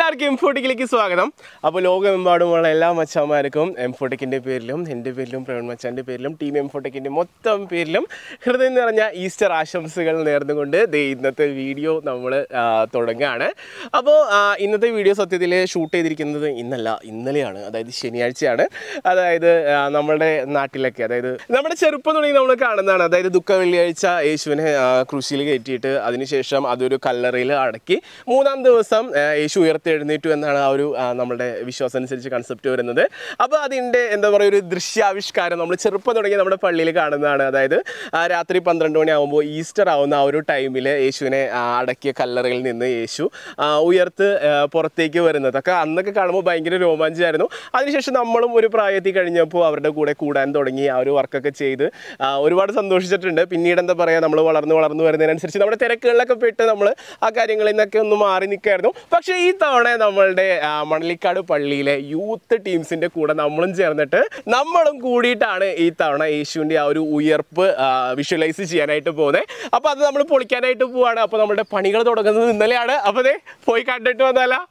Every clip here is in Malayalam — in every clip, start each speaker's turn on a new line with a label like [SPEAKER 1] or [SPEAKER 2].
[SPEAKER 1] എല്ലാവർക്കും എംഫോട്ടിക്കിലേക്ക് സ്വാഗതം. അപ്പോൾ ലോകമെമ്പാടുമുള്ള എല്ലാ മച്ചാന്മാർക്കും എംഫോട്ടിക്കിൻ്റെ പേരിലും എൻ്റെ പേരിലും പ്രവീൺ മച്ചാൻ്റെ പേരിലും ടീം എംഫോട്ടിക്കിൻ്റെ മൊത്തം പേരിലും ഹൃദയം നിറഞ്ഞ ഈസ്റ്റർ ആശംസകൾ നേർന്നുകൊണ്ട് ഇന്നത്തെ വീഡിയോ നമ്മൾ തുടങ്ങുകയാണ്. അപ്പോൾ ഇന്നത്തെ വീഡിയോ സത്യത്തിൽ ഷൂട്ട് ചെയ്തിരിക്കുന്നത് ഇന്നലെയാണ്, അതായത് ശനിയാഴ്ചയാണ്. അതായത് നമ്മുടെ നാട്ടിലൊക്കെ, അതായത് നമ്മുടെ ചെറുപ്പം തുടങ്ങി നമ്മൾ കാണുന്നതാണ്. അതായത് ദുഃഖ വെള്ളിയാഴ്ച യേശുവിനെ ക്രൂശിൽ കയറ്റിയിട്ട് അതിനുശേഷം അതൊരു കല്ലറയിൽ അടക്കി 3-ാം ദിവസം യേശു ഉയർത്തെഴുന്നേറ്റു എന്നാണ് ആ ഒരു നമ്മുടെ വിശ്വാസം അനുസരിച്ച് കൺസെപ്റ്റ് വരുന്നത്. അപ്പോൾ അതിൻ്റെ എന്താ പറയുക, ഒരു ദൃശ്യാവിഷ്കാരം നമ്മൾ ചെറുപ്പം തുടങ്ങി നമ്മുടെ പള്ളിയിൽ കാണുന്നതാണ്. അതായത് രാത്രി 12 മണിയാകുമ്പോൾ ഈസ്റ്റർ ആവുന്ന ആ ഒരു ടൈമിൽ യേശുവിനെ അടക്കിയ കല്ലറയിൽ നിന്ന് യേശു പുറത്തേക്ക് വരുന്നതൊക്കെ അന്നൊക്കെ കാണുമ്പോൾ ഭയങ്കര രോമാഞ്ചമായിരുന്നു. അതിനുശേഷം നമ്മളും ഒരു പ്രായത്തിൽ കഴിഞ്ഞപ്പോൾ അവരുടെ കൂടെ കൂടാൻ തുടങ്ങി, ആ ഒരു വർക്കൊക്കെ ചെയ്ത് ഒരുപാട് സന്തോഷിച്ചിട്ടുണ്ട്. പിന്നീട് എന്താ പറയുക, നമ്മൾ വളർന്നു വരുന്നതിനനുസരിച്ച് നമ്മുടെ തിരക്കുകളിലൊക്കെ പെട്ട് നമ്മൾ ആ കാര്യങ്ങളിൽ നിന്നൊക്കെ ഒന്ന് മാറി നിൽക്കായിരുന്നു. പക്ഷേ ഈ തവണ നമ്മളുടെ മണലിക്കാട് പള്ളിയിലെ യൂത്ത് ടീംസിൻ്റെ കൂടെ നമ്മളും ചേർന്നിട്ട് നമ്മളും കൂടിയിട്ടാണ് ഈ തവണ യേശുവിൻ്റെ ആ ഒരു ഉയർപ്പ് വിഷ്വലൈസ് ചെയ്യാനായിട്ട് പോകുന്നത്. അപ്പോൾ അത് നമ്മൾ പൊളിക്കാനായിട്ട് പോവാണ്. അപ്പോൾ നമ്മുടെ പണികൾ തുടങ്ങുന്നത് ഇന്നലെയാണ്. അപ്പോൾ അതെ, പോയി കണ്ടിട്ട് വന്നാലോ.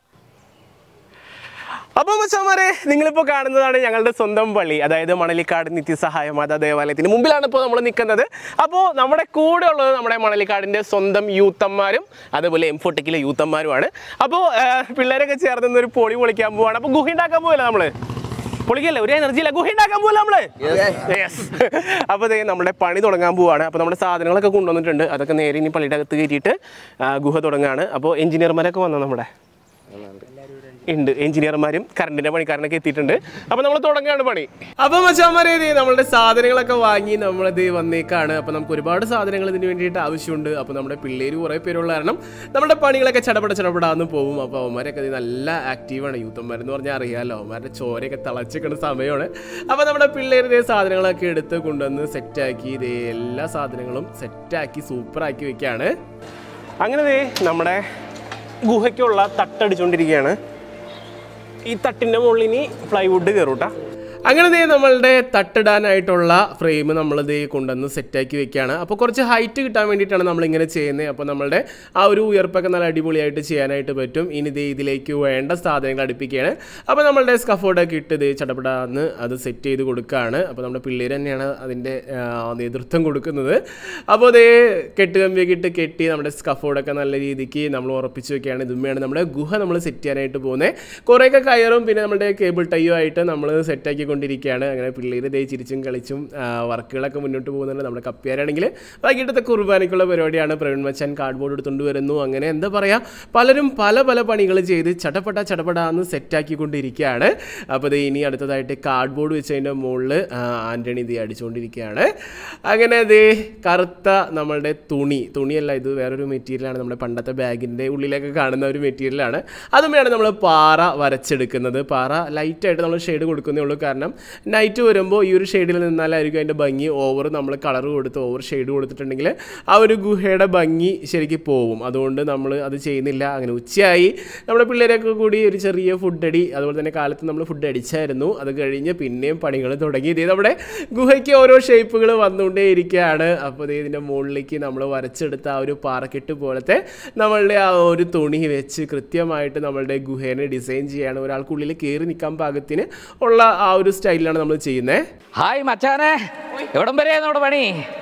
[SPEAKER 1] അപ്പോൾ മച്ചാന്മാരെ, നിങ്ങളിപ്പോൾ കാണുന്നതാണ് ഞങ്ങളുടെ സ്വന്തം പള്ളി, അതായത് മണലിക്കാട് നിത്യസഹായ മാതാ ദേവാലയത്തിന് മുമ്പിലാണ് ഇപ്പോൾ നമ്മൾ നിൽക്കുന്നത്. അപ്പോൾ നമ്മുടെ കൂടെ ഉള്ളത് നമ്മുടെ മണലിക്കാടിൻ്റെ സ്വന്തം യൂത്തന്മാരും അതുപോലെ എംഫോട്ടിക്കിലെ യൂത്തന്മാരുമാണ്. അപ്പോൾ പിള്ളേരൊക്കെ ചേർന്ന് ഒരു പൊളിക്കാൻ പോവാണ്. അപ്പോൾ ഗുഹ ഉണ്ടാക്കാൻ പോവില്ല, നമ്മൾ പൊളിക്കല്ലേ, ഒരു എനർജിയില്ല, ഗുഹ ഉണ്ടാക്കാൻ പോവില്ല നമ്മൾ. യെസ്. അപ്പോൾ അതേ നമ്മുടെ പണി തുടങ്ങാൻ പോവാണ്. അപ്പോൾ നമ്മുടെ സാധനങ്ങളൊക്കെ കൊണ്ടുവന്നിട്ടുണ്ട്, അതൊക്കെ നേരെ ഇനി പള്ളിയുടെ അകത്ത് കയറ്റിയിട്ട് ഗുഹ തുടങ്ങുകയാണ്. അപ്പോൾ എഞ്ചിനീയർമാരൊക്കെ വന്നു, നമ്മുടെ ഉണ്ട് എഞ്ചിനീയർമാരും കറണ്ടിൻ്റെ പണിക്കാരനൊക്കെ എത്തിയിട്ടുണ്ട്. അപ്പോൾ നമ്മൾ തുടങ്ങുകയാണ് പണി. അപ്പോൾ മച്ചാന്മാരെ, നമ്മളുടെ സാധനങ്ങളൊക്കെ വാങ്ങി നമ്മളിത് വന്നേക്കാണ്. അപ്പോൾ നമുക്ക് ഒരുപാട് സാധനങ്ങൾ ഇതിന് വേണ്ടിയിട്ട് ആവശ്യമുണ്ട്. അപ്പോൾ നമ്മുടെ പിള്ളേർ കുറേ പേരുള്ള കാരണം നമ്മുടെ പണികളൊക്കെ ചടപടാന്ന് പോകും. അപ്പോൾ അവന്മാരൊക്കെ നല്ല ആക്റ്റീവാണ്. യൂത്തന്മാരെന്ന് പറഞ്ഞാൽ അറിയാമല്ലോ, അവന്മാരുടെ ചോരയൊക്കെ തിളച്ചിക്കുന്ന സമയമാണ്. അപ്പോൾ നമ്മുടെ പിള്ളേർ സാധനങ്ങളൊക്കെ എടുത്ത് കൊണ്ടുവന്ന് സെറ്റാക്കി എല്ലാ സാധനങ്ങളും സെറ്റാക്കി സൂപ്പറാക്കി വെക്കുകയാണ്. അങ്ങനെ നമ്മുടെ ഗുഹയ്ക്കുള്ള തട്ടടിച്ചുകൊണ്ടിരിക്കുകയാണ്. ഈ തട്ടിൻ്റെ മുകളിൽ ഇനി പ്ലൈവുഡ് കയറൂട്ടാ. അങ്ങനെ നമ്മളുടെ തട്ടിടാനായിട്ടുള്ള ഫ്രെയിം നമ്മളിത് കൊണ്ടുവന്ന് സെറ്റാക്കി വെക്കുകയാണ്. അപ്പോൾ കുറച്ച് ഹൈറ്റ് കിട്ടാൻ വേണ്ടിയിട്ടാണ് നമ്മളിങ്ങനെ ചെയ്യുന്നത്. അപ്പോൾ നമ്മളുടെ ആ ഒരു ഉയർപ്പൊക്കെ നല്ല അടിപൊളിയായിട്ട് ചെയ്യാനായിട്ട് പറ്റും. ഇനി ഇതിലേക്ക് വേണ്ട സാധനങ്ങൾ അടുപ്പിക്കുകയാണ്. അപ്പോൾ നമ്മളുടെ സ്കഫോർഡൊക്കെ ഇട്ട് ചടപടാന്ന് അത് സെറ്റ് ചെയ്ത് കൊടുക്കുകയാണ്. അപ്പോൾ നമ്മുടെ പിള്ളേർ തന്നെയാണ് അതിൻ്റെ നേതൃത്വം കൊടുക്കുന്നത്. അപ്പോൾ കെട്ടുകമ്പിയൊക്കെ ഇട്ട് കെട്ടി നമ്മുടെ സ്കഫോർഡൊക്കെ നല്ല രീതിക്ക് നമ്മൾ ഉറപ്പിച്ച് വെക്കുകയാണ്. ഇതുമ്മയാണ് നമ്മുടെ ഗുഹ നമ്മൾ സെറ്റ് ചെയ്യാനായിട്ട് പോകുന്നത്. കുറേയൊക്കെ കയറും പിന്നെ നമ്മുടെ കേബിൾ ടൈയും ആയിട്ട് നമ്മൾ സെറ്റാക്കി കൊണ്ടിരിക്കുകയാണ്. അങ്ങനെ പിള്ളേർ ചിരിച്ചും കളിച്ചും വർക്കുകളൊക്കെ മുന്നോട്ട് പോകുന്നുണ്ട്. നമ്മുടെ കപ്പിയാരാണെങ്കിൽ വൈകിട്ടത്തെ കുർബാനയ്ക്കുള്ള പരിപാടിയാണ്. പ്രവീൺ മച്ചാൻ കാർഡ്ബോർഡ് എടുത്തുകൊണ്ട് വരുന്നു. അങ്ങനെ എന്താ പറയുക, പലരും പല പണികൾ ചെയ്ത് ചടപടാന്ന് സെറ്റാക്കിക്കൊണ്ടിരിക്കുകയാണ്. അപ്പോൾ ഇനി അടുത്തതായിട്ട് കാർഡ്ബോർഡ് വെച്ചതിൻ്റെ മുകളിൽ ആൻ്റണി അടിച്ചുകൊണ്ടിരിക്കുകയാണ്. അങ്ങനെ കറുത്ത നമ്മളുടെ തുണിയല്ല, ഇത് വേറൊരു മെറ്റീരിയലാണ്. നമ്മുടെ പണ്ടത്തെ ബാഗിൻ്റെ ഉള്ളിലൊക്കെ കാണുന്ന ഒരു മെറ്റീരിയലാണ്. അതുമേയാണ് നമ്മൾ പാറ വരച്ചെടുക്കുന്നത്. പാറ ലൈറ്റായിട്ട് നമ്മൾ ഷെയ്ഡ് കൊടുക്കുന്നേ ഉള്ളൂ. കാരണം നൈറ്റ് വരുമ്പോൾ ഈ ഒരു ഷെയ്ഡിൽ നിന്നാലായിരിക്കും അതിൻ്റെ ഭംഗി. നമ്മൾ കളർ കൊടുത്ത് ഓവർ ഷെയ്ഡ് കൊടുത്തിട്ടുണ്ടെങ്കിൽ ആ ഒരു ഗുഹയുടെ ഭംഗി ശരിക്കും പോവും. അതുകൊണ്ട് നമ്മൾ അത് ചെയ്യുന്നില്ല. അങ്ങനെ ഉച്ചയായി നമ്മുടെ പിള്ളേരൊക്കെ കൂടി ഒരു ചെറിയ ഫുഡ് അടി, അതുപോലെ തന്നെ കാലത്ത് നമ്മൾ ഫുഡ് അടിച്ചായിരുന്നു. അത് കഴിഞ്ഞ് പിന്നെയും പണികൾ തുടങ്ങി. നമ്മുടെ ഗുഹയ്ക്ക് ഓരോ ഷേപ്പുകൾ വന്നുകൊണ്ടേ ഇരിക്കുകയാണ്. അപ്പോൾ ഇതിൻ്റെ മുകളിലേക്ക് നമ്മൾ വരച്ചെടുത്ത ആ ഒരു പാറക്കെട്ട് പോലത്തെ നമ്മളുടെ ആ ഒരു തുണി വെച്ച് കൃത്യമായിട്ട് നമ്മളുടെ ഗുഹേനെ ഡിസൈൻ ചെയ്യാണ്. ഒരാൾക്കുള്ളിൽ കയറി നിൽക്കാൻ പാകത്തിന് ഉള്ള ആ ഒരു സ്റ്റൈലിലാണ് നമ്മൾ ചെയ്യുന്നത്.
[SPEAKER 2] ഹായ് മച്ചാനെ, എവിടം വരെയാണ് നമ്മുടെ പണി?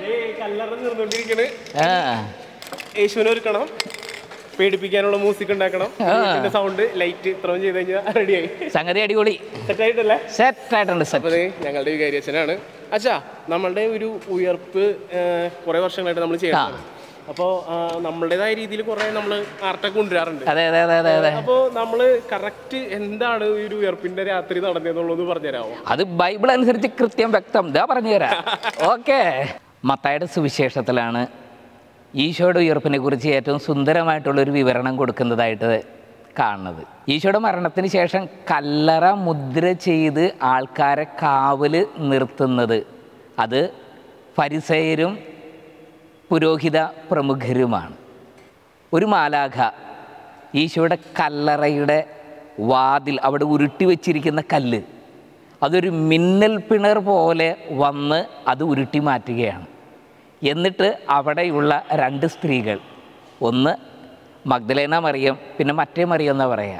[SPEAKER 1] യേശുവിനെ ഒരുക്കണം, പേടിപ്പിക്കാനുള്ള മ്യൂസിക് ഉണ്ടാക്കണം, സൗണ്ട് ലൈറ്റ് ഇത്രയും ചെയ്ത് കഴിഞ്ഞാൽ റെഡിയായി.
[SPEAKER 2] സംഗതി അടിപൊളി,
[SPEAKER 1] സെറ്റായിട്ടല്ലേ?
[SPEAKER 2] സെറ്റായിട്ടുണ്ട്.
[SPEAKER 1] അപ്പോൾ ഞങ്ങളുടെ വികാരി അച്ഛനാണ്. അച്ഛാ, നമ്മളുടെ ഒരു ഉയർപ്പ് കുറേ വർഷങ്ങളായിട്ട് നമ്മൾ ചെയ്യണം. അപ്പോൾ നമ്മളുടേതായ രീതിയിൽ കുറേ നമ്മൾ ആർട്ടൊക്കെ കൊണ്ടുവരാറുണ്ട്. അപ്പോൾ നമ്മൾ കറക്റ്റ് എന്താണ് ഈ ഒരു ഉയർപ്പിന്റെ രാത്രി നടന്നതെന്നുള്ളത് പറഞ്ഞുതരാമോ?
[SPEAKER 2] അത് ബൈബിൾ അനുസരിച്ച് കൃത്യം വ്യക്തം പറഞ്ഞുതരാം. ഓക്കെ. മത്തായിയുടെ സുവിശേഷത്തിലാണ് ഈശോയുടെ ഉയർപ്പിനെ കുറിച്ച് ഏറ്റവും സുന്ദരമായിട്ടുള്ളൊരു വിവരണം കൊടുക്കുന്നതായിട്ട് കാണുന്നത്. ഈശോയുടെ മരണത്തിന് ശേഷം കല്ലറ മുദ്ര ചെയ്ത് ആൾക്കാരെ കാവല് നിർത്തുന്നത് അത് ഫരിസയരും പുരോഹിത പ്രമുഖരുമാണ്. ഒരു മാലാഖ ഈശോയുടെ കല്ലറയുടെ വാതിൽ, അവിടെ ഉരുട്ടി വച്ചിരിക്കുന്ന കല്ല്, അതൊരു മിന്നൽ പിണർ പോലെ വന്ന് അത് ഉരുട്ടി മാറ്റുകയാണ്. എന്നിട്ട് അവിടെയുള്ള 2 സ്ത്രീകൾ, ഒന്ന് മഗ്ദലേന മറിയം, പിന്നെ മറ്റേ മറിയം എന്നാ പറയുക,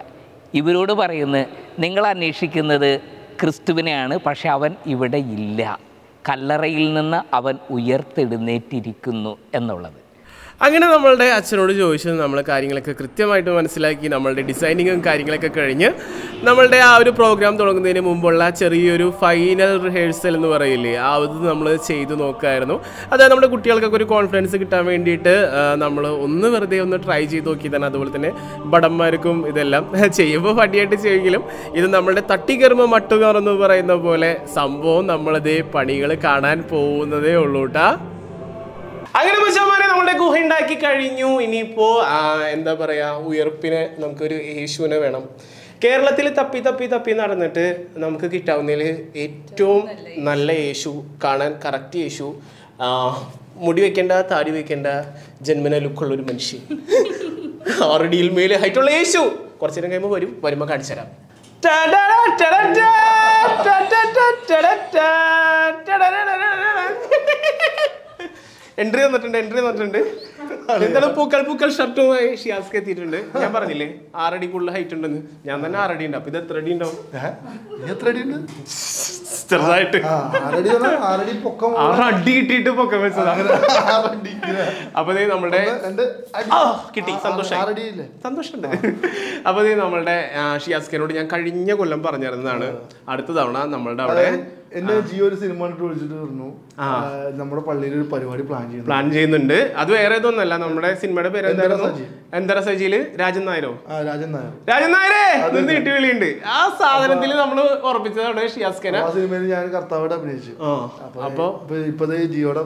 [SPEAKER 2] ഇവരോട് പറയുന്നത്, നിങ്ങൾ അന്വേഷിക്കുന്നത് ക്രിസ്തുവിനെയാണ്, പക്ഷെ അവൻ ഇവിടെ ഇല്ല, കല്ലറയിൽ നിന്ന് അവൻ ഉയർത്തെഴുന്നേറ്റിരിക്കുന്നു എന്നുള്ളത്.
[SPEAKER 1] അങ്ങനെ നമ്മളുടെ അച്ഛനോട് ചോദിച്ചത് നമ്മൾ കാര്യങ്ങളൊക്കെ കൃത്യമായിട്ട് മനസ്സിലാക്കി. നമ്മളുടെ ഡിസൈനിങ്ങും കാര്യങ്ങളൊക്കെ കഴിഞ്ഞ് നമ്മളുടെ ആ ഒരു പ്രോഗ്രാം തുടങ്ങുന്നതിന് മുമ്പുള്ള ചെറിയൊരു ഫൈനൽ റിഹേഴ്സൽ എന്ന് പറയില്ലേ, ആ ഇത് നമ്മൾ ചെയ്തു നോക്കുമായിരുന്നു. അതായത് നമ്മുടെ കുട്ടികൾക്കൊക്കെ ഒരു കോൺഫിഡൻസ് കിട്ടാൻ വേണ്ടിയിട്ട് നമ്മൾ ഒന്ന് വെറുതെ ഒന്ന് ട്രൈ ചെയ്ത് നോക്കിയതാണ്. അതുപോലെ തന്നെ ഭടന്മാർക്കും ഇതെല്ലാം ചെയ്യുമ്പോൾ പടിയായിട്ട് ചെയ്യുമെങ്കിലും ഇത് നമ്മളുടെ തട്ടിക്കറുമ്പോൾ മട്ടുകാറെന്ന് പറയുന്ന പോലെ സംഭവം നമ്മളത് പണികൾ കാണാൻ പോകുന്നതേ ഉള്ളൂ കേട്ടാ. അങ്ങനെ മച്ചാമാരെ നമ്മുടെ ഗുഹ ഉണ്ടാക്കി കഴിഞ്ഞു. ഇനിയിപ്പോൾ എന്താ പറയുക, ഉയർപ്പിന് നമുക്കൊരു യേശുവിനെ വേണം. കേരളത്തിൽ തപ്പി തപ്പി തപ്പി നടന്നിട്ട് നമുക്ക് കിട്ടാവുന്നതിൽ ഏറ്റവും നല്ല യേശു, കാണാൻ കറക്റ്റ് യേശു, മുടി വെക്കേണ്ട, താടി വെക്കേണ്ട, ജന്മന ലുക്കുള്ളൊരു മനുഷ്യൻ, 6 അടിയിൽ മേലെ ഹൈറ്റുള്ള യേശു കുറച്ചു നേരം കഴിയുമ്പോൾ വരുമ്പോൾ കാണിച്ചു തരാം. എൻട്രി വന്നിട്ടുണ്ട്. എന്താണ് പൂക്കൾ ഷർട്ടുമായി ഷിയാസ്ക്ക് എത്തിയിട്ടുണ്ട്. ഞാൻ പറഞ്ഞില്ലേ 6 അടിക്കുള്ള ഹൈറ്റ് ഉണ്ടെന്ന്. ഞാൻ തന്നെ 6 അടി ഉണ്ട്. അപ്പൊ ഇത് എത്ര അടി ഉണ്ടാവും? ചെറുതായിട്ട് 6 അടി കിട്ടിയിട്ട് പൊക്കം വെച്ചതാ. അപ്പൊ നമ്മുടെ കിട്ടി, സന്തോഷമുണ്ട്. അപ്പൊ നമ്മളുടെ ഷിയാസ്കിനോട് ഞാൻ കഴിഞ്ഞ കൊല്ലം പറഞ്ഞിരുന്നതാണ് അടുത്ത തവണ നമ്മളുടെ അവിടെ
[SPEAKER 3] എന്നെ ജിയോ ഒരു സിനിമ വിളിച്ചിട്ട് പറഞ്ഞു നമ്മുടെ പള്ളിയിൽ ഒരു പരിപാടി പ്ലാൻ ചെയ്യുന്നുണ്ട്.
[SPEAKER 1] അത് വേറെ ഇതൊന്നല്ല, നമ്മുടെ സിനിമയുടെ പേര് എന്തായിരുന്നു? എന്തര സജിയില് രാജൻ നായരോ? രാജൻ നായരെ നീട്ടുവിളിയുണ്ട്. ആ സാധനത്തിൽ നമ്മൾ ഉറപ്പിച്ചതാണ് ഷിയാസ്കനെ.
[SPEAKER 3] ആ സിനിമയിൽ ഞാൻ കർത്താവിടെ അഭിനയിച്ചു. അപ്പൊ ഇപ്പൊ ജിയോടെ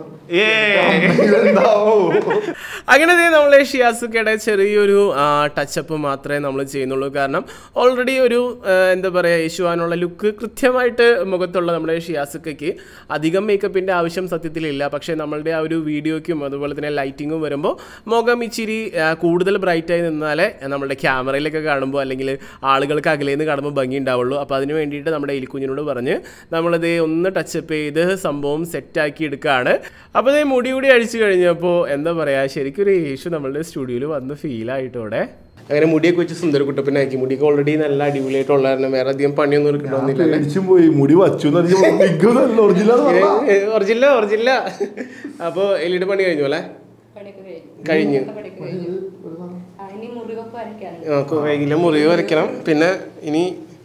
[SPEAKER 1] അങ്ങനെ നമ്മളെ ഷിയാസുക്കയുടെ ചെറിയൊരു ടച്ചപ്പ് മാത്രമേ നമ്മൾ ചെയ്യുന്നുള്ളൂ. കാരണം ഓൾറെഡി ഒരു എന്താ പറയുക, യേശുവാനുള്ള ലുക്ക് കൃത്യമായിട്ട് മുഖത്തുള്ള നമ്മുടെ ഷിയാസുക്കയ്ക്ക് അധികം മേക്കപ്പിൻ്റെ ആവശ്യം സത്യത്തിലില്ല. പക്ഷേ നമ്മളുടെ ആ ഒരു വീഡിയോയ്ക്കും അതുപോലെ തന്നെ ലൈറ്റിങ്ങും വരുമ്പോൾ മുഖം ഇച്ചിരി കൂടുതൽ ബ്രൈറ്റായി നിന്നാലേ നമ്മുടെ ക്യാമറയിലൊക്കെ കാണുമ്പോൾ അല്ലെങ്കിൽ ആളുകൾക്ക് അകലേന്ന് കാണുമ്പോൾ ഭംഗി ഉണ്ടാവുള്ളൂ. അപ്പോൾ അതിന് വേണ്ടിയിട്ട് നമ്മുടെ എലിക്കുഞ്ഞിനോട് പറഞ്ഞ് നമ്മളിത് ഒന്ന് ടച്ചപ്പ് ചെയ്ത് സംഭവം സെറ്റാക്കി എടുക്കുകയാണ്. അപ്പോൾ ഇത് മുടി കൂടി അഴിച്ചു കഴിഞ്ഞപ്പോൾ എന്താ പറയുക, ശരിക്കും ഒരു യേശു നമ്മളുടെ സ്റ്റുഡിയോയിൽ വന്ന് ഫീലായിട്ടോടെ. അങ്ങനെ മുടിയൊക്കെ വെച്ച് സുന്ദരക്കുട്ടപ്പനാക്കി. മുടിയൊക്കെ ഓൾറെഡി നല്ല അടിപൊളിയായിട്ടുള്ള കാരണം വേറെ അധികം പണിയൊന്നും എടുക്കണമെന്നില്ല.
[SPEAKER 3] മുടി വച്ചു
[SPEAKER 1] ഒറിജിനല്ല. അപ്പോൾ എലിയുടെ പണി കഴിഞ്ഞു അല്ലേ? കഴിഞ്ഞു. വൈകില്ല മുറിവ് വരയ്ക്കണം. പിന്നെ ഇനി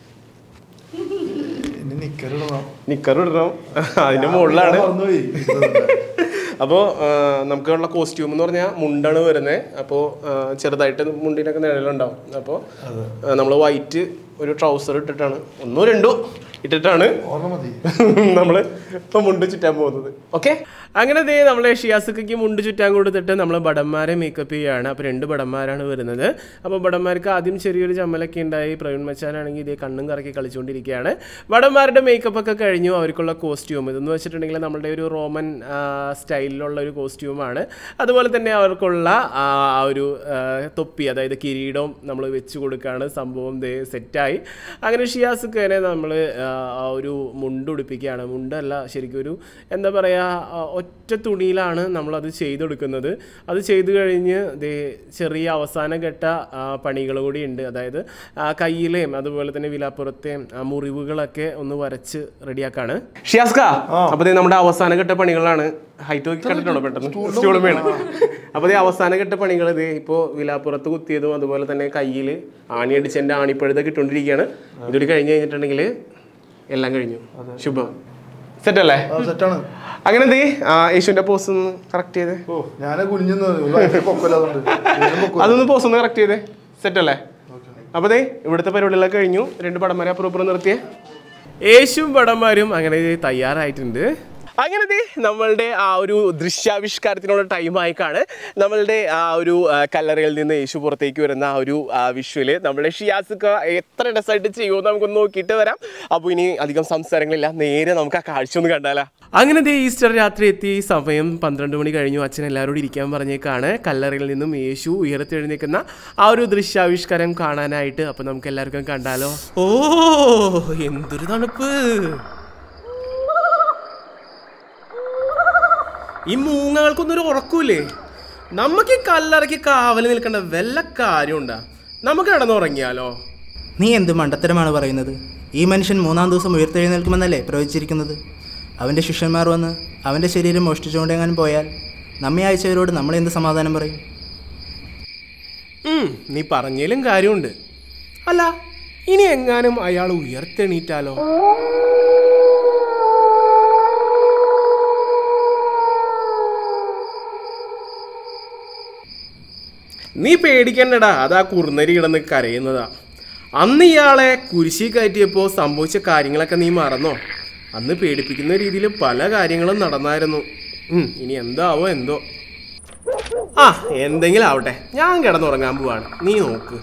[SPEAKER 1] നിക്കറിടണം. അതിന്റെ മുകളിലാണ്. അപ്പോൾ നമുക്കുള്ള കോസ്റ്റ്യൂം എന്ന് പറഞ്ഞാൽ മുണ്ടാണ് വരുന്നത്. അപ്പോൾ ചെറുതായിട്ട് മുണ്ടിനൊക്കെ നിഴലുണ്ടാവും. അപ്പോൾ നമ്മൾ വൈറ്റ് ഒരു ട്രൗസർ ഇട്ടിട്ടാണ്, 1 2 ഇട്ടിട്ടാണ് നമ്മൾ ഇപ്പം മുണ്ട് ചുറ്റാൻ പോകുന്നത്. ഓക്കെ, അങ്ങനെ നമ്മളെ ഷിയാസുക്കയ്ക്ക് മുണ്ട് ചുറ്റാൻ കൊടുത്തിട്ട് നമ്മൾ ഭടന്മാരെ മേക്കപ്പ് ചെയ്യുകയാണ്. അപ്പോൾ 2 ഭടന്മാരാണ് വരുന്നത്. അപ്പോൾ ഭടന്മാർക്ക് ആദ്യം ചെറിയൊരു ചമ്മലൊക്കെ ഉണ്ടായി. പ്രവീൺ മച്ചാനാണെങ്കിൽ ഇതേ കണ്ണും കറക്കി കളിച്ചുകൊണ്ടിരിക്കുകയാണ്. ഭടന്മാരുടെ മേക്കപ്പ് ഒക്കെ കഴിഞ്ഞു. അവർക്കുള്ള കോസ്റ്റ്യൂം ഇതെന്ന് വെച്ചിട്ടുണ്ടെങ്കിൽ നമ്മളുടെ ഒരു റോമൻ സ്റ്റൈലിലുള്ള ഒരു കോസ്റ്റ്യൂമാണ്. അതുപോലെ തന്നെ അവർക്കുള്ള ആ ഒരു തൊപ്പി, അതായത് കിരീടവും നമ്മൾ വെച്ച് കൊടുക്കുകയാണ്. സംഭവം സെറ്റായി. അങ്ങനെ ഷിയാസുക്കനെ നമ്മൾ ആ ഒരു മുണ്ടുടിപ്പിക്കുകയാണ്. മുണ്ടല്ല, ശരിക്കും ഒരു എന്താ പറയുക, ഒറ്റ തുണിയിലാണ് നമ്മളത് ചെയ്തെടുക്കുന്നത്. അത് ചെയ്തു കഴിഞ്ഞ് ചെറിയ അവസാന ഘട്ട പണികൾ കൂടി ഉണ്ട്. അതായത് കയ്യിലെയും അതുപോലെ തന്നെ വിലാപ്പുറത്തെയും മുറിവുകളൊക്കെ ഒന്ന് വരച്ച് റെഡിയാക്കാണ് ഷിയാസ്ക. അപ്പോൾ നമ്മുടെ അവസാന ഘട്ട പണികളാണ്. ഹൈറ്റ് നോക്കി കണ്ടിട്ടുണ്ടോ പെട്ടെന്ന് സ്റ്റൂളും വേണം. അപ്പോൾ അവസാന ഘട്ട പണികൾ ഇപ്പോൾ വിലാപ്പുറത്ത് കുത്തിയതും അതുപോലെ തന്നെ കയ്യിൽ ആണിയടിച്ച് എൻ്റെ ആണിപ്പഴുതൊക്കെ ഇട്ടുകൊണ്ടിരിക്കുകയാണ്. ഇതൊരു കഴിഞ്ഞ് കഴിഞ്ഞിട്ടുണ്ടെങ്കിൽ എല്ലാം കഴിഞ്ഞു. ശുഭം. സെറ്റല്ലേ?
[SPEAKER 3] സെറ്റാണ്.
[SPEAKER 1] അങ്ങനെ യേശുവിന്റെ പോസ് ഒന്ന് കറക്റ്റ് ചെയ്തേ. അതൊന്ന് പോസ് ഒന്ന് കറക്റ്റ് ചെയ്തേ. സെറ്റല്ലേ? അപ്പോൾ ഇവിടുത്തെ പരിപാടികളൊക്കെ കഴിഞ്ഞു. 2 പടന്മാരെ അപ്പുറം നിർത്തിയേ. യേശുവും പടന്മാരും അങ്ങനെ തയ്യാറായിട്ടുണ്ട്. അങ്ങനെ നമ്മളുടെ ആ ഒരു ദൃശ്യാവിഷ്കാരത്തിനുള്ള ടൈമായിക്കാണ്. നമ്മളുടെ ആ ഒരു കല്ലറയിൽ നിന്ന് യേശു പുറത്തേക്ക് വരുന്ന ആ ഒരു വിഷ്വല് നമ്മളുടെ ഷിയാസുക്ക എത്ര രസമായിട്ട് ചെയ്യുമെന്ന് നമുക്കൊന്ന് നോക്കിയിട്ട് വരാം. അപ്പോൾ ഇനി അധികം സംസാരങ്ങളില്ല, നേരെ നമുക്ക് ആ കാഴ്ച ഒന്ന് കണ്ടാലോ. അങ്ങനെ ഈസ്റ്റർ രാത്രി എത്തി. സമയം 12 മണി കഴിഞ്ഞു. അച്ഛൻ എല്ലാവരോടും ഇരിക്കാൻ പറഞ്ഞേക്കാണ്. കല്ലറയിൽ നിന്നും യേശു ഉയർത്തെഴുന്നേൽക്കുന്ന ആ ഒരു ദൃശ്യാവിഷ്കാരം കാണാനായിട്ട്. അപ്പോൾ നമുക്ക് എല്ലാവർക്കും കണ്ടാലോ. ഓ, എന്തൊരു തണുപ്പ്! ഈ മൂങ്ങകൾക്കൊന്നൊരു ഉറക്കൂലേ? നമുക്ക് ഈ കല്ലറയ്ക്ക് കാവൽ നിൽക്കേണ്ട വല്ല കാര്യമുണ്ടാ? നമുക്ക് കിടന്നുറങ്ങിയാലോ?
[SPEAKER 4] നീ എന്ത് മണ്ടത്തരമാണ് പറയുന്നത്? ഈ മനുഷ്യൻ 3-ാം ദിവസം ഉയർത്തെഴുന്നേൽക്കുമെന്നല്ലേ പ്രവചിച്ചിരിക്കുന്നത്? അവൻ്റെ ശിഷ്യന്മാർ വന്ന് അവൻ്റെ ശരീരം മോഷ്ടിച്ചുകൊണ്ടെങ്ങാനും പോയാൽ നമ്മെ അയച്ചവരോട് നമ്മളെന്ത് സമാധാനം പറയും?
[SPEAKER 1] നീ പറഞ്ഞതിലും കാര്യമുണ്ട്. അല്ല, ഇനി എങ്ങാനും അയാൾ ഉയർത്തെണീറ്റാലോ? നീ പേടിക്കണ്ടടാ, അതാ കുറുനരി കിടന്ന് കരയുന്നതാ. അന്ന് ഇയാളെ കുരിശി കയറ്റിയപ്പോൾ സംഭവിച്ച കാര്യങ്ങളൊക്കെ നീ മറന്നോ? അന്ന് പേടിപ്പിക്കുന്ന രീതിയിൽ പല കാര്യങ്ങളും നടന്നായിരുന്നു. ഇനി എന്താവോ എന്തോ. എന്തെങ്കിലും ആവട്ടെ, ഞാൻ കിടന്നുറങ്ങാൻ പോവാണ്, നീ നോക്ക്.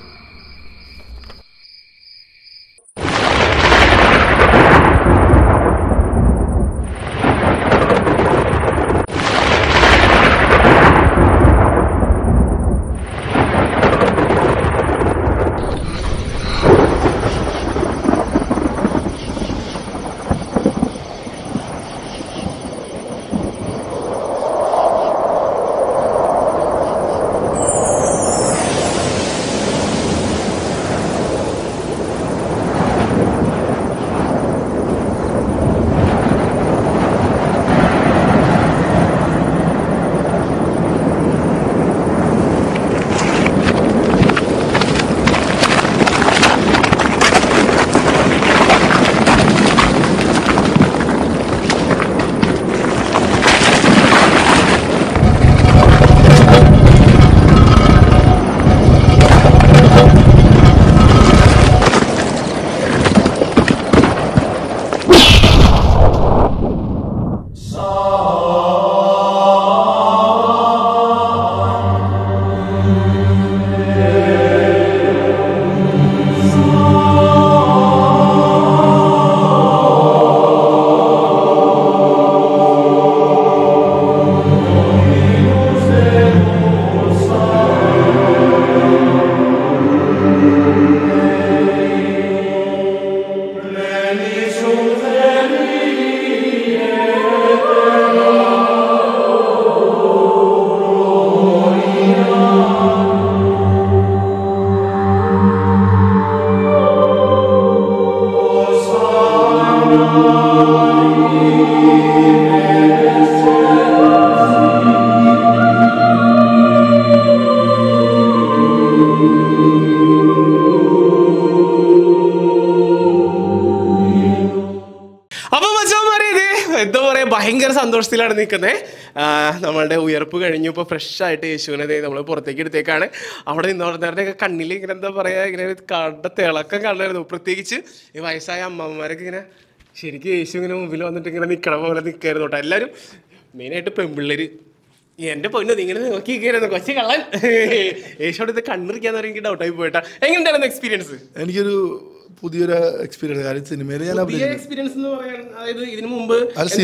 [SPEAKER 1] ഭയങ്കര സന്തോഷത്തിലാണ് നിൽക്കുന്നത്. നമ്മളുടെ ഉയർപ്പ് കഴിഞ്ഞു, ഇപ്പോൾ ഫ്രഷ് ആയിട്ട് യേശുവിനെ നമ്മൾ പുറത്തേക്ക് എടുത്തേക്കാണ്. അവിടെ നിന്നോടനേരത്തെ കണ്ണിൽ ഇങ്ങനെ എന്താ പറയുക, ഇങ്ങനെ കണ്ട തിളക്കം കണ്ടായിരുന്നു. പ്രത്യേകിച്ച് ഈ വയസ്സായ അമ്മമാരൊക്കെ ഇങ്ങനെ ശരിക്കും യേശു ഇങ്ങനെ മുമ്പിൽ വന്നിട്ട് ഇങ്ങനെ നിൽക്കണ പോലെ നിൽക്കായിരുന്നു കേട്ടോ. എല്ലാവരും മെയിനായിട്ട് പെൺപിള്ളേർ എൻ്റെ പൊന്നു ഇങ്ങനെ നോക്കിയിരിക്കുന്നു. കൊച്ചു കള്ളൻ യേശുവിടെ ഇത് കണ്ണിറിക്കാന്ന് പറയുമ്പോൾ എനിക്ക് ഡൗട്ടായി പോയിട്ടാ. എങ്ങനെയുണ്ടായിരുന്നു എക്സ്പീരിയൻസ്?
[SPEAKER 3] എനിക്കൊരു പുതിയൊരു എക്സ്പീരിയൻസ്. കാര്യം സിനിമയിൽ ഞാൻ
[SPEAKER 1] എക്സ്പീരിയൻസ് എന്ന് പറയാൻ, അതായത് ഇതിനു മുമ്പ്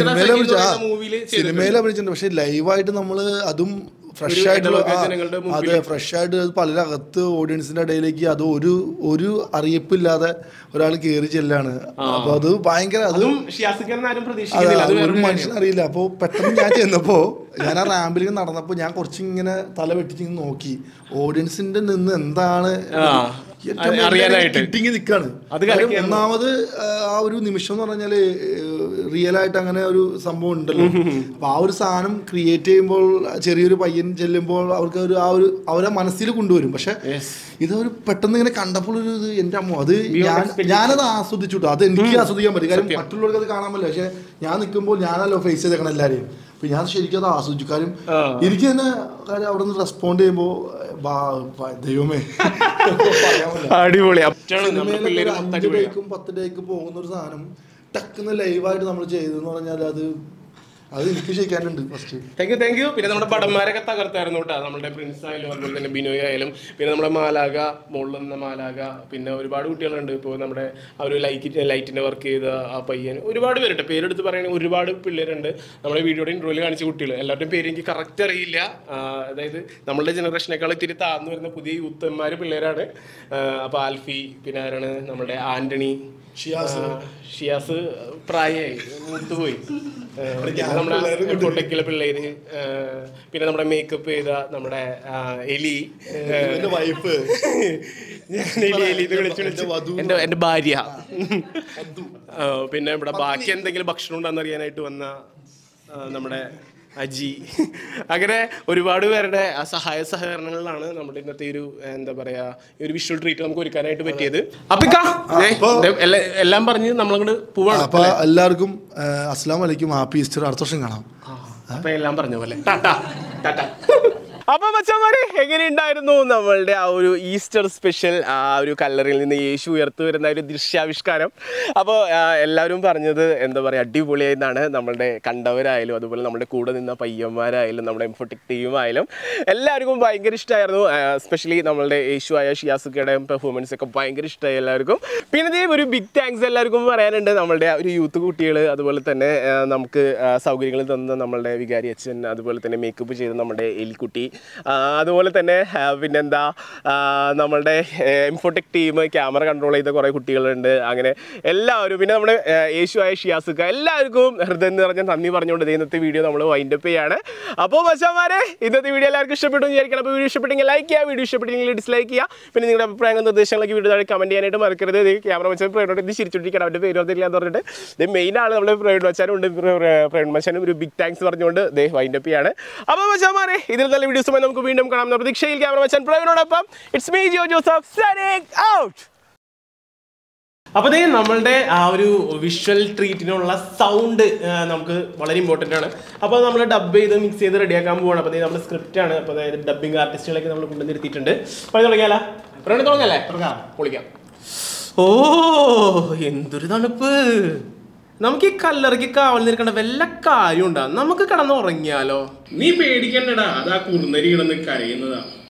[SPEAKER 3] സിനിമയിൽ അഭിനയിച്ചിട്ടുണ്ട്, പക്ഷെ ലൈവായിട്ട് നമ്മള് അതും ഫ്രഷ് ആയിട്ടുള്ള അതെ ഫ്രഷ് ആയിട്ട് പലരകത്ത് ഓഡിയൻസിന്റെ ഇടയിലേക്ക് അത് ഒരു അറിയിപ്പില്ലാതെ ഒരാൾ കയറി ചെല്ലാണ്. അപ്പൊ അത് ഭയങ്കര ഒരു മനുഷ്യൻ അറിയില്ല. അപ്പൊ പെട്ടെന്ന് ഞാൻ ചെന്നപ്പോ ഞാൻ ആ റാമ്പിലേക്ക് നടന്നപ്പോ ഞാൻ കുറച്ചിങ്ങനെ തല വെട്ടിച്ച് നോക്കി ഓഡിയൻസിന്റെ നിന്ന് എന്താണ് കിട്ടിങ്ങി നിൽക്കാണ്. ഒന്നാമത് ആ ഒരു നിമിഷം എന്ന് പറഞ്ഞാല് റിയൽ ആയിട്ട് അങ്ങനെ ഒരു സംഭവം ഉണ്ടല്ലോ. അപ്പൊ ആ ഒരു സാധനം ക്രിയേറ്റ് ചെയ്യുമ്പോൾ ചെറിയൊരു പയ്യൻ ചെല്ലുമ്പോൾ അവർക്ക് അവരെ മനസ്സിൽ കൊണ്ടുവരും. പക്ഷെ ഇതൊരു പെട്ടെന്ന് ഇങ്ങനെ കണ്ടപ്പോൾ ഒരു എന്റെ അമ്മ അത് ഞാനത് ആസ്വദിച്ചു കേട്ടോ. അത് എനിക്ക് ആസ്വദിക്കാൻ പറ്റും, കാര്യം മറ്റുള്ളവർക്ക് അത് കാണാൻ പറ്റില്ല. പക്ഷെ ഞാൻ നിൽക്കുമ്പോൾ ഞാനല്ലോ ഫേസ് ചെയ്തേക്കണം എല്ലാവരെയും. അപ്പൊ ഞാൻ ശരിക്കും അത് ആസ്വദിച്ചു. കാര്യം എനിക്ക് തന്നെ കാര്യം അവിടെ നിന്ന് റെസ്പോണ്ട് ചെയ്യുമ്പോൾ ദൈവമേ
[SPEAKER 1] അടിപൊളി.
[SPEAKER 3] 5 ഡേക്കും 10 ഡേക്ക് പോകുന്ന ഒരു സാധനം ടക്കുന്ന ലൈവായിട്ട് നമ്മൾ ചെയ്തെന്ന് പറഞ്ഞാൽ അത് എനിക്ക് ക്ഷയിക്കാനുണ്ട്. First
[SPEAKER 1] thank you. പിന്നെ നമ്മുടെ പടന്മാരൊക്കെ തകർത്തായിരുന്നു കേട്ടോ. നമ്മുടെ പ്രിൻസ് ആയാലും അതുപോലെ തന്നെ ബിനോയ് ആയാലും പിന്നെ നമ്മുടെ മാലാക, മുകളിൽ നിന്ന മാലാക, പിന്നെ ഒരുപാട് കുട്ടികളുണ്ട്. ഇപ്പോൾ നമ്മുടെ ആ ഒരു ലൈറ്റിൻ്റെ വർക്ക് ചെയ്ത ആ പയ്യൻ, ഒരുപാട് പേരുണ്ട്. പേരെടുത്ത് പറയുകയാണെങ്കിൽ ഒരുപാട് പിള്ളേരുണ്ട്. നമ്മുടെ വീഡിയോയുടെ ഇൻട്രോയിൽ കാണിച്ച കുട്ടികൾ എല്ലാവരുടെയും പേര് എനിക്ക് കറക്റ്റ് അറിയില്ല. അതായത് നമ്മളുടെ ജനറേഷനേക്കാൾ ഇത്തിരി താഴ്ന്നു വരുന്ന പുതിയ യൂത്തന്മാർ പിള്ളേരാണ്. അപ്പോൾ ആൽഫി, പിന്നെ ആരാണ് നമ്മുടെ ആൻ്റണി, ഷിയാസ് പ്രായമായി മൂത്തുപോയി. നമ്മുടെ പിള്ളേര്, പിന്നെ നമ്മുടെ മേക്കപ്പ് ചെയ്ത നമ്മുടെ എലി,
[SPEAKER 3] വൈഫ്,
[SPEAKER 1] എന്റെ ഭാര്യ, പിന്നെ ഇവിടെ ബാക്കി എന്തെങ്കിലും ഭക്ഷണം ഉണ്ടെന്ന് അറിയാനായിട്ട് വന്ന നമ്മുടെ അജി, അങ്ങനെ ഒരുപാട് പേരുടെ സഹായ സഹകരണങ്ങളിലാണ് നമ്മുടെ ഇന്നത്തെ ഒരു എന്താ പറയാ ഒരു വിഷ്വൽ ട്രീറ്റ് നമുക്ക് ഒരുക്കാനായിട്ട് പറ്റിയത്. എല്ലാം പറഞ്ഞ് നമ്മളങ്ങോട്ട് പോവാണ്.
[SPEAKER 3] അപ്പൊ എല്ലാവർക്കും അസ്സലാമു അലൈക്കും, ഹാപ്പി ഈസ്റ്റർ, അടുത്ത വർഷം കാണാം.
[SPEAKER 1] അപ്പൊ എല്ലാം പറഞ്ഞ പോലെ ടാറ്റാ ടാറ്റാ. അപ്പൊ മച്ചന്മാരെ, എങ്ങനെയുണ്ടായിരുന്നു നമ്മളുടെ ആ ഒരു ഈസ്റ്റർ സ്പെഷ്യൽ, ആ ഒരു കല്ലറയിൽ നിന്ന് യേശു ഉയർത്തു വരുന്ന ഒരു ദൃശ്യാവിഷ്കാരം? അപ്പോൾ എല്ലാവരും പറഞ്ഞത് എന്താ പറയുക, അടിപൊളിയായെന്നാണ്. നമ്മളുടെ കണ്ടവരായാലും അതുപോലെ നമ്മുടെ കൂടെ നിന്ന പയ്യന്മാരായാലും നമ്മുടെ എംഫോട്ടിക് ടീമായാലും എല്ലാവർക്കും ഭയങ്കര ഇഷ്ടമായിരുന്നു. എസ്പെഷ്യലി നമ്മളുടെ യേശു ആയ ഷിയാസുക്കയുടെ പെർഫോമൻസ് ഒക്കെ ഭയങ്കര ഇഷ്ടമായി എല്ലാവർക്കും. പിന്നെ ഒരു ബിഗ് താങ്ക്സ് എല്ലാവർക്കും പറയാനുണ്ട്. നമ്മളുടെ ഒരു യൂത്ത് കുട്ടികൾ, അതുപോലെ തന്നെ നമുക്ക് സൗകര്യങ്ങൾ തന്ന നമ്മളുടെ വികാരി അച്ഛൻ, അതുപോലെ തന്നെ മേക്കപ്പ് ചെയ്ത നമ്മുടെ എലിക്കുട്ടി, അതുപോലെ തന്നെ പിന്നെന്താ നമ്മളുടെ എംഫോടെക് ടീം, ക്യാമറ കൺട്രോൾ ചെയ്ത കുറേ കുട്ടികളുണ്ട്. അങ്ങനെ എല്ലാവരും, പിന്നെ നമ്മുടെ യേശു ആയ ഷിയാസുക്ക, എല്ലാവർക്കും ഹൃദയം നിറഞ്ഞ നന്ദി പറഞ്ഞുകൊണ്ട് ഇന്നത്തെ വീഡിയോ നമ്മൾ വൈൻഡപ്പ് ചെയ്യാണ്. അപ്പോൾ മച്ചാന്മാരെ, ഇന്നത്തെ വീഡിയോ എല്ലാവർക്കും ഇഷ്ടപ്പെട്ടു വിചാരിക്കണം. അപ്പോൾ വീഡിയോ ഇഷ്ടപ്പെട്ടെങ്കിൽ ലൈക്ക് ചെയ്യുക, വീഡിയോ ഇഷ്ടപ്പെട്ടെങ്കിൽ ഡിസ്ലൈക്ക് ചെയ്യുക. പിന്നെ നിങ്ങളുടെ അഭിപ്രായങ്ങളും നിർദ്ദേശങ്ങളൊക്കെ വീഡിയോ താഴെ കമൻറ്റ് ചെയ്യാനായിട്ട് മറക്കരുത്. ക്യാമറ വെച്ചാൽ പ്രേരണോട്ട് ഇത് ചിരിച്ചോണ്ടിരിക്കണം, അവരുടെ പേര് ഓർത്തില്ല എന്ന് പറഞ്ഞിട്ട് ഇത് മെയിൻ ആണ്. നമ്മൾ പ്രേരണ വെച്ചാലും ഉണ്ട്, പ്രേരണ വെച്ചാലും ഒരു ബിഗ് താങ്ക്സ് പറഞ്ഞുകൊണ്ട് വൈൻഡപ്പ് ചെയ്യാണ്. അപ്പോൾ മച്ചാന്മാരെ, ഇതിൽ നല്ല വീഡിയോസുമായി നമുക്ക് വീണ്ടും കാണാം. പ്രതീക്ഷയിൽ ക്യാമറ വെച്ചാൽ പ്രേരണോടൊപ്പം it's me Jio Joseph signing out. അപ്പോൾ നമ്മളുടെ ആ ഒരു വിഷ്വൽ ട്രീറ്റിനുള്ള സൗണ്ട് നമുക്ക് വളരെ ഇമ്പോർട്ടൻ്റ് ആണ്. അപ്പോൾ നമ്മൾ ഡബ് ചെയ്ത് മിക്സ് ചെയ്ത് റെഡിയാക്കാൻ പോവാണ്. അപ്പോൾ നമ്മുടെ സ്ക്രിപ്റ്റ് ആണ്. അപ്പോൾ അതായത് ഡബ്ബിംഗ് ആർട്ടിസ്റ്റുകളൊക്കെ നമ്മൾ കൊണ്ടുവന്നിരുത്തിയിട്ടുണ്ട്. പണി തുടങ്ങിയാലോ? പരിപാടി തുടങ്ങല്ലേ? പൊളിക്കാം. ഓ, എന്തൊരു തണുപ്പ്! നമുക്ക് ഈ കല്ലറയ്ക്ക് കാവൽ നിൽക്കേണ്ട വല്ല കാര്യം ഉണ്ടാ? നമുക്ക് കിടന്ന് ഉറങ്ങിയാലോ? നീ പേടിക്കണ്ടടാ, അതാ കുറുനരി കിടന്ന് കരയുന്നതാ.